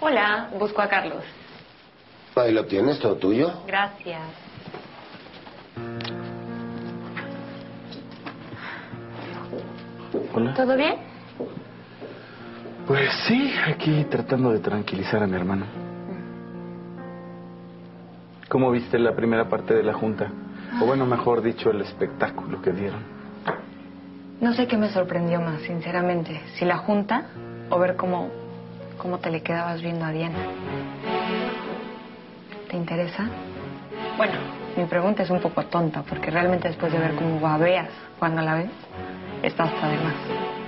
Hola, busco a Carlos. Ahí lo tienes, todo tuyo. Gracias. Hola. ¿Todo bien? Pues sí, aquí tratando de tranquilizar a mi hermano. ¿Cómo viste la primera parte de la junta? O bueno, mejor dicho, el espectáculo que dieron. No sé qué me sorprendió más, sinceramente. Si la junta o ver cómo te le quedabas viendo a Diana. ¿Te interesa? Bueno, mi pregunta es un poco tonta, porque realmente después de ver cómo babeas cuando la ves, está hasta de más.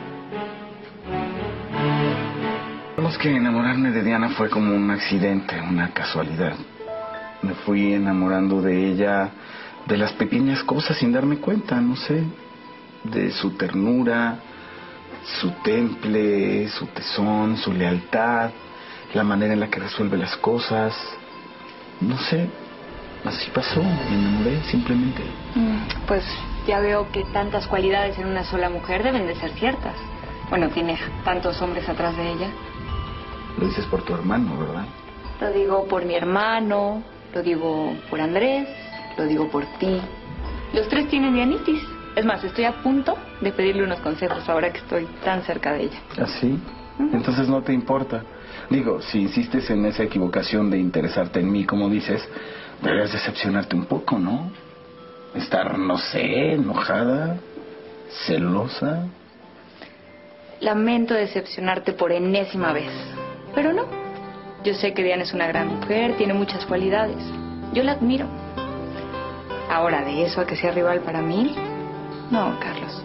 Digamos que enamorarme de Diana fue como un accidente, una casualidad. Me fui enamorando de ella, de las pequeñas cosas sin darme cuenta, no sé, de su ternura, su temple, su tesón, su lealtad, la manera en la que resuelve las cosas. No sé, así pasó, me enamoré simplemente. Pues ya veo que tantas cualidades en una sola mujer deben de ser ciertas. Bueno, tiene tantos hombres atrás de ella. Lo dices por tu hermano, ¿verdad? Lo digo por mi hermano, lo digo por Andrés, lo digo por ti. Los tres tienen dianitis. Es más, estoy a punto de pedirle unos consejos ahora que estoy tan cerca de ella. ¿Ah, sí? Entonces no te importa. Digo, si insistes en esa equivocación de interesarte en mí, como dices, deberías decepcionarte un poco, ¿no? Estar, no sé, enojada, celosa. Lamento decepcionarte por enésima vez, pero no. Yo sé que Diana es una gran mujer, tiene muchas cualidades. Yo la admiro. Ahora, de eso a que sea rival para mí, no, Carlos.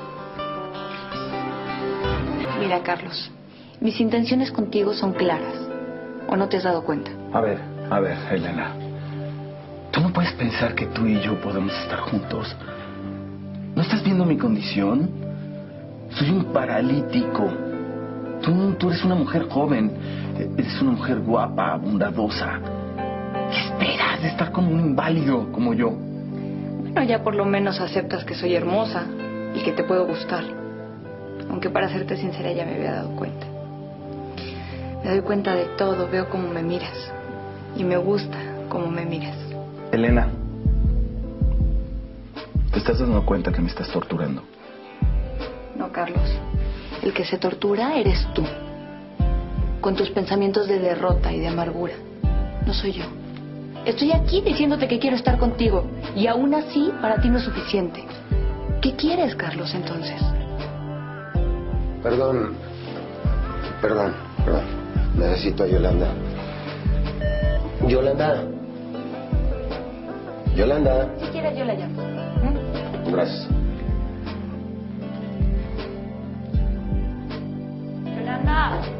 Mira, Carlos, mis intenciones contigo son claras. ¿O no te has dado cuenta? A ver, Elena. Tú no puedes pensar que tú y yo podemos estar juntos. ¿No estás viendo mi condición? Soy un paralítico. Tú eres una mujer joven. Eres una mujer guapa, bondadosa. ¿Qué esperas de estar con un inválido como yo? Bueno, ya por lo menos aceptas que soy hermosa y que te puedo gustar. Aunque para serte sincera ya me había dado cuenta. Me doy cuenta de todo, veo cómo me miras. Y me gusta cómo me miras. Elena, ¿te estás dando cuenta que me estás torturando? No, Carlos. El que se tortura eres tú. Con tus pensamientos de derrota y de amargura. No soy yo. Estoy aquí diciéndote que quiero estar contigo. Y aún así, para ti no es suficiente. ¿Qué quieres, Carlos, entonces? Perdón. Necesito a Yolanda. Yolanda. Si quieres, yo la llamo. Gracias. Yolanda.